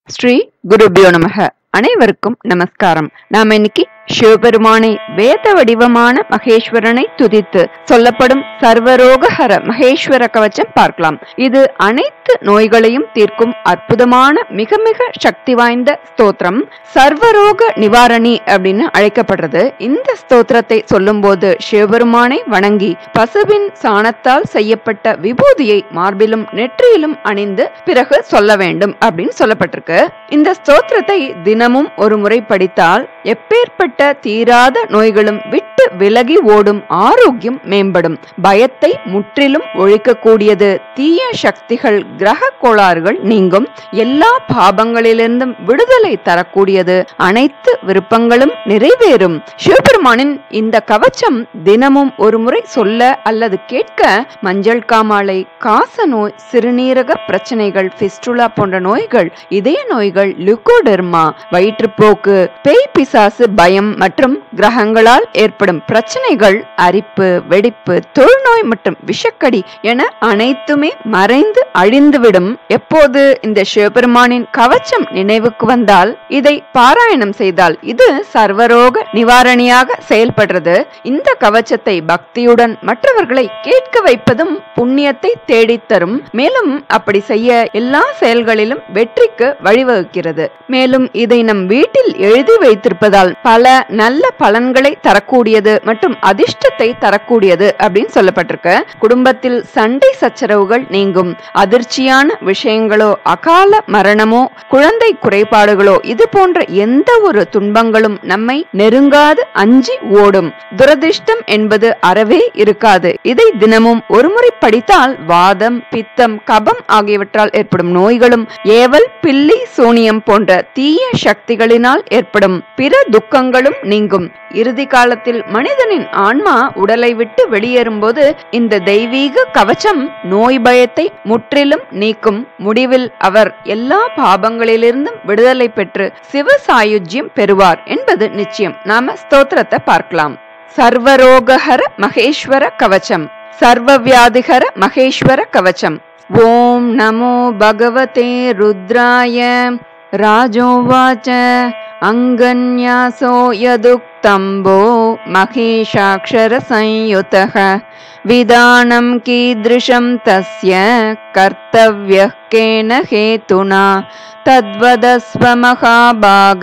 ஸ்ரீ குருபியோ நமக. அனைவருக்கும் நமஸ்காரம். நாம இன்னைக்கு சிவபெருமானை வேத வடிவமான மகேஸ்வரனை துதித்து சொல்லப்படும் சர்வரோகஹர மகேஸ்வர கவச்சம் பார்க்கலாம். இது அனைத்து நோய்களையும் தீர்க்கும் அற்புதமான மிக மிக சக்தி வாய்ந்த ஸ்தோத்திரம். சர்வரோக நிவாரணி அப்படின்னு அழைக்கப்படுறது. இந்த ஸ்தோத்திரத்தை சொல்லும் போது சிவபெருமானை வணங்கி பசுவின் சாணத்தால் செய்யப்பட்ட விபூதியை மார்பிலும் நெற்றியிலும் அணிந்து பிறகு சொல்ல வேண்டும் அப்படின்னு சொல்லப்பட்டிருக்கு. இந்த ஸ்தோத்திரத்தை தினமும் ஒரு முறை படித்தால் எப்பேற்பட்ட தீராத நோய்களும் விட்டு விலகி ஓடும், ஆரோக்கியம் மேம்படும், பயத்தை முற்றிலும் ஒழிக்கக்கூடியது, தீய சக்திகள் கிரக கோளாறுகள் நீங்கும், எல்லா பாபங்களிலிருந்தும் விடுதலை தரக்கூடியது, அனைத்து விருப்பங்களும் நிறைவேறும். சிவபெருமானின் இந்த கவச்சம் தினமும் ஒரு முறை சொல்ல அல்லது கேட்க மஞ்சள் காமாலை, காச நோய், சிறுநீரக பிரச்சனைகள், பிஸ்டுலா போன்ற நோய்கள், இதய நோய்கள், லுகோடெர்மா, வயிற்றுப்போக்கு, பேய் பிசாசு பயம் மற்றும் கிரகங்களால் ஏற்படும் பிரச்சனைகள், அரிப்பு, வெடிப்பு, தொழுநோய் மற்றும் விஷக்கடி என அனைத்துமே மறைந்து அழிந்துவிடும். எப்போது இந்த சிவபெருமானின் கவச்சம் நினைவுக்கு வந்தால், இதை பாராயணம் செய்தால் இது சர்வரோக நிவாரணியாக செயல்படுறது. இந்த கவச்சத்தை பக்தியுடன் மற்றவர்களை கேட்க வைப்பதும் புண்ணியத்தை தேடித்தரும். மேலும் அப்படி செய்ய எல்லா செயல்களிலும் வெற்றிக்கு வழிவகுக்கிறது. மேலும் இதை நம் வீட்டில் எழுதி வைத்திருப்பதால் பல நல்ல பலன்களை தரக்கூடியது மற்றும் அதிர்ஷ்டத்தை தரக்கூடியது அப்படின்னு சொல்லப்பட்டிருக்கு. குடும்பத்தில் சண்டை சச்சரவுகள் நீங்கும், அதிர்ச்சியான விஷயங்களோ, அகால மரணமோ, குழந்தை குறைபாடுகளோ, இது போன்ற எந்த ஒரு துன்பங்களும் நம்மை நெருங்காது அஞ்சி ஓடும். துரதிர்ஷ்டம் என்பது அறவே இருக்காது. இதை தினமும் ஒருமுறை படித்தால் வாதம், பித்தம், கபம் ஆகியவற்றால் ஏற்படும் நோய்களும், ஏவல், பில்லி, சூனியம் போன்ற தீய சக்திகளினால் ஏற்படும் பிற துக்கங்களும் நீங்கும். இறுதி காலத்தில் மனிதனின் ஆன்மா உடலை விட்டு வெளியேறும் போது இந்த தெய்வீக கவச்சம் நோய் பயத்தை முற்றிலும் நீக்கும். முடிவில் அவர் எல்லா பாபங்களிலிருந்தும் விடுதலை பெற்று சிவ சாயுஜ்யம் பெறுவார் என்பது நிச்சயம். நாம ஸ்தோத்திரத்தை பார்க்கலாம். சர்வரோகஹர மகேஸ்வர கவச்சம். சர்வவியாதிஹர மகேஸ்வர கவச்சம். ஓம் நமோ பகவதே ருத்ராய. ராஜோவாச்ச அங்கன்யாசோ யதுக்தம்போ மகேஷாக்ஷர சம்யுதஹ விதானம் கீத்ருஷம் தஸ்ய கர்த்தவ்யः கேன ஹேதுனா தத்வதஸ்வ மகாபாக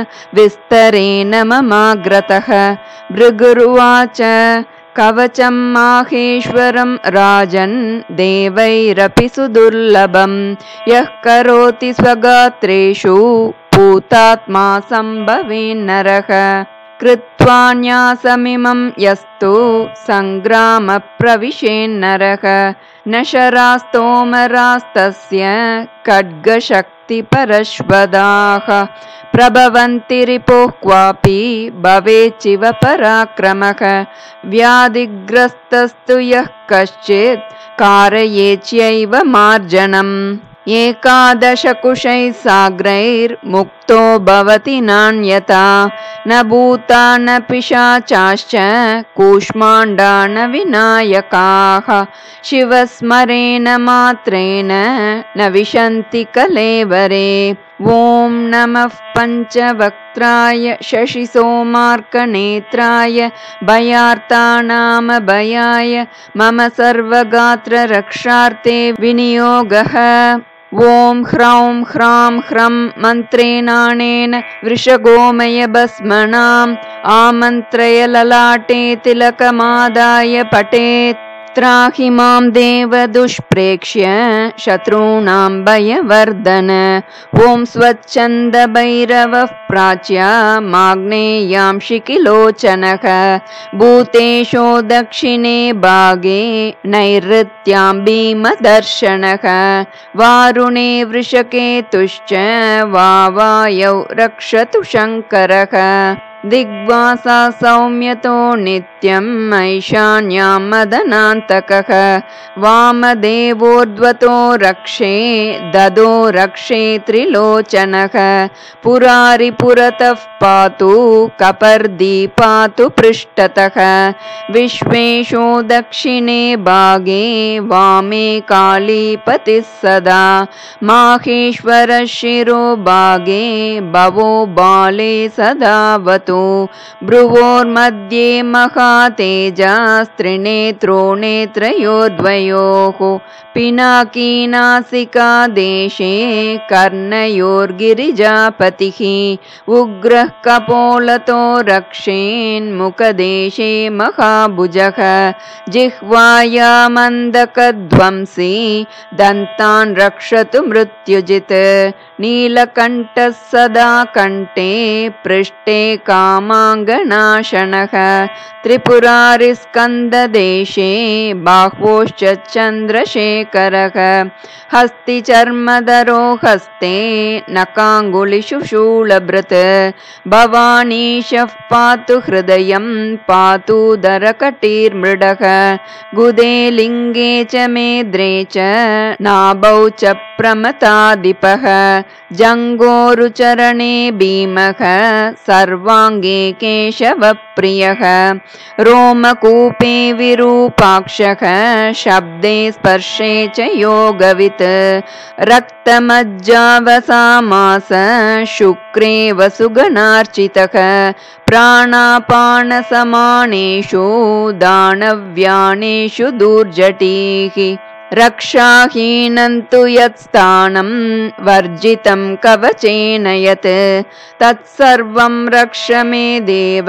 விஸ்தரேன மமாக்ரதஹ. பிருகுருவாச்ச கவச்சம் மாஹேஸ்வரம் ராஜன் தேவைரபி சுதுர்லபம் யः கரோதி ஸ்வகாத்ரேஷு பூதாத்மா சம்பவேன் நரக. கிருத்வா ந்யாசமிமம் யஸ்து சங்கிராம பிரவிஷேன் நரக. நஷராஸ்தோமராஸ்தஸ்ய கட்கசக்தி பரஸ்வதாக பிரபவந்தி ரிபோः क्वापि भवेचिव पराक्रमः. व्याधिग्रस्तस्तु यः कश्चित् कारयेच्यैव मार्जनम्. एकादशकुशैः साग्रैर्मुक्तो भवति नान्यथा. न भूता न पिशाचाश्च कूष्माण्डा न विनायकाः. शिवस्मरेण मात्रेण न विशन्ति कलेवरे. ओम नमः पंचवक्त्राय शशिसोमार्कनेत्राय भयार्तानाम भयाय मम सर्वगात्र रक्षार्थे विनियोगः. ओम ह्रौं ह्रां ह्रं मन्त्रेणानेन वृषगोमय भस्मनाम् आमन्त्रय ललाटे तिलकमादाय पठेत्. त्राहि मां देव दुष्प्रेक्ष्य शत्रूणां भयवर्धन. ओं स्वच्छन्द भैरवः प्राच्या माग्नेयां शिखिलोचनः. भूतेशो दक्षिणे भागे नैऋत्यां भीमदर्शनः. वारुणे वृषकेतुश्च वावायौ रक्षतु शङ्करः. दिग्वासा सौम्यतो नित्यम् ऐशान्यां मदनान्तकः. वामदेवोर्ध्वतो रक्षे ददो रक्षे त्रिलोचनः. पुरारिपुरारिणां पुरतः पातु कपर्दी पातु पृष्ठतः विश्वेशो दक्षिणे भागे वामे कालीपतिः सदा माहेश्वरः शिरो भागे भवो बाले सदावतु भ्रुवोर्मध्ये महातेजास्त्रिनेत्रो नेत्रयोर्द्वयोः पिनाकी नासिका देशे कर्णयोर्गिरिजापतिः उग्रः कपोलतो रक्षेन्मुखदेशे महाभुजः जिह्वायामन्दकध्वंसी दन्तान् रक्षतु मृत्युजित् नीलकण्ठः सदा कण्ठे पृष्ठे कामाङ्गनाशनः त्रिपुरारिस्कन्ददेशे बाह्वोश्च चन्द्रशेखरः हस्तिचर्मधरो हस्ते नकाङ्गुलिषु शूलभृत् भवानीशः पातु हृदयं पातु दरकटीर्मृडः गुदे लिङ्गे च मेद्रे च नाभौ च प्रमथाधिपः जङ्घोरुचरणे भीमः सर्वाङ्गे केशवप्रियः रोमकूपे विरूपाक्षः शब्दे स्पर्शे च योगवित् रक्तमज्जावसामास शुक्रे वसुगणार्चितः प्राणापानसमानेषु दानव्यानेषु दुर्जटीः रक्षाहीनं तु यत्स्थानं वर्जितं कवचेन यत् तत्सर्वं रक्ष मे देव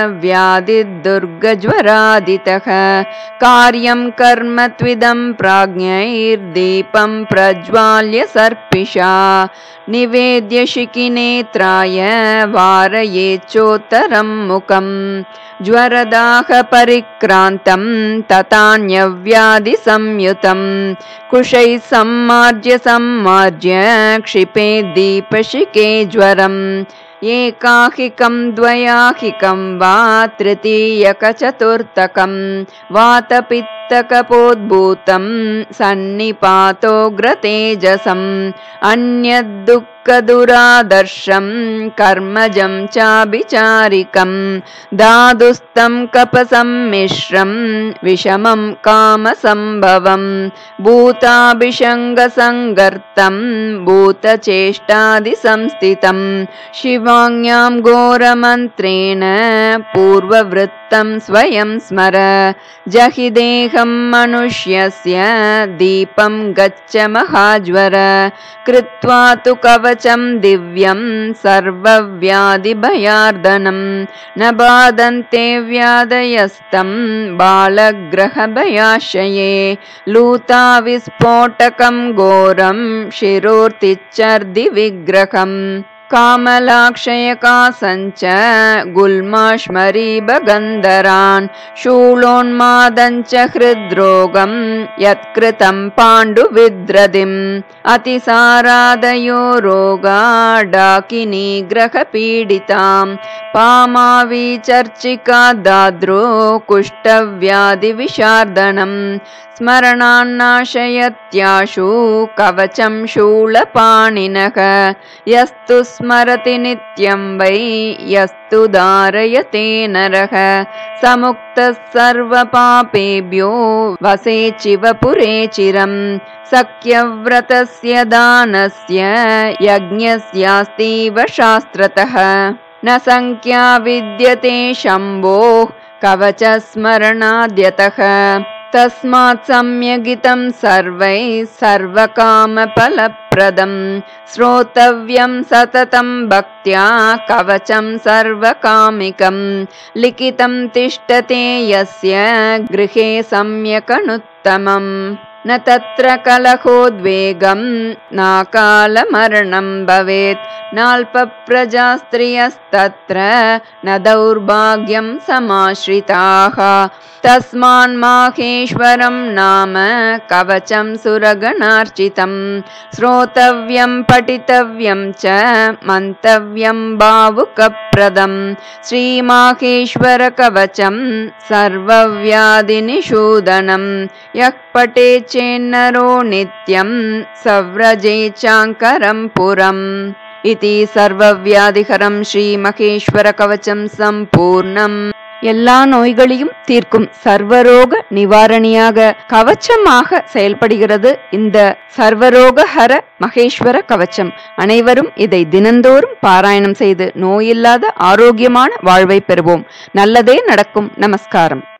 व्याधिदुर्गज्वरादितः कार्यं कर्म त्विदं प्राज्ञैर्दीपं प्रज्वाल्य सर्पिषा निवेद्य शिखिनेत्राय वारयेच्चोत्तरं मुखं ज्वरदाह परिक्रान्तं तथान्यव्याधिसंयुतं कुशैः सम्मार्ज्य क्षिपे दीपशिखे ज्वरम् एकाहिकं द्वयाहिकं वा तृतीयकचतुर्थकं वातपित्तकपोद्भूतं सन्निपातोग्रतेजसम् अन्यद्दुःखदुरादर्शं कर्मजं चाभिचारिकं दादुस्तं कपसम्मिश्रं विषमं कामसम्भवं भूताभिषङ्गसङ्गर्तं भूतचेष्टादिसंस्थितं शिवाज्ञां घोरमन्त्रेण पूर्ववृत्तं स्वयं स्मर जहि देहं मनुष्यस्य दीपं गच्छ महाज्वर कृत्वा तु कवचं दिव्यं सर्वव्याधिभयार्दनं न बाधन्ते व्याधयस्तं बालग्रहभयाशये लूताविस्फोटकं घोरं शिरोर्तिच्चर्दिविग्रहम् कामलाक्षयकासञ्च गुल्माश्मरीबगन्धरान् शूलोन्मादञ्च हृद्रोगं यत्कृतं पाण्डुविद्रदिम् अतिसारादयो रोगा डाकिनीग्रहपीडितां पामाविचर्चिका दाद्रो कुष्ठव्याधिविशार्दनं स्मरणान्नाशयत्याशु कवचं शूलपाणिनः यस्तु स्मरति नित्यं वै यस्तु धारयते नरः समुक्तः सर्वपापेभ्यो वसेचिवपुरे चिरं सख्यव्रतस्य दानस्य यज्ञस्यास्तीव शास्त्रतः न संख्या विद्यते शम्भोः कवचस्मरणाद्यतः तस्मात् सम्यगितं सर्वैः सर्वकामफलप्रदं श्रोतव्यं सततं भक्त्या कवचं सर्वकामिकं लिखितं तिष्ठते यस्य गृहे सम्यकनुत्तमम् न तत्र कलहोद्वेगं नाकालमरणं भवेत् नाल्पप्रजास्त्रियस्तत्र न दौर्भाग्यं समाश्रिताः तस्मान्माहेश्वरं नाम कवचं सुरगणार्चितं श्रोतव्यं पठितव्यं च मन्तव्यं भावुकप्रदं श्रीमाहेश्वरकवचं सर्वव्याधिनिषूदनं यः पठेत् चेन्नरो नित्यं सव्रजे चाङ्करं पुरम् इति सर्वव्याधिहरं श्री महेश्वर कवचம் சம்பூர்ணம். எல்லா நோய்களையும் தீர்க்கும் சர்வரோக நிவாரணியாக கவச்சமாக செயல்படுகிறது இந்த சர்வரோகஹர மகேஸ்வர கவச்சம். அனைவரும் இதை தினந்தோறும் பாராயணம் செய்து நோயில்லாத ஆரோக்கியமான வாழ்வை பெறுவோம். நல்லதே நடக்கும். நமஸ்காரம்.